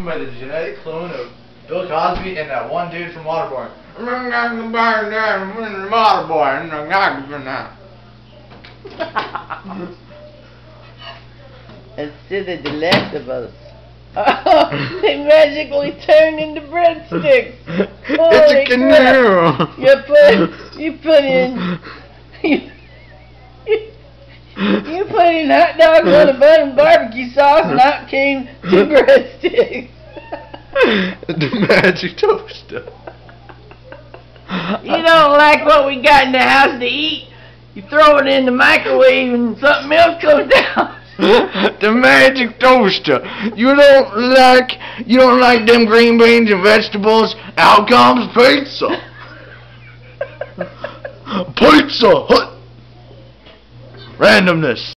by the genetic clone of Bill Cosby and that one dude from Waterboy. Instead of the left of us. Oh, they magically turned into breadsticks. It's a canoe. You put in you put in hot dogs on a bun and barbecue sauce, and out came 2 breadsticks. The magic toaster. You don't like what we got in the house to eat, you throw it in the microwave and something else comes down. The magic toaster. You don't like them green beans and vegetables? Out comes pizza. Pizza Hut. Randomness.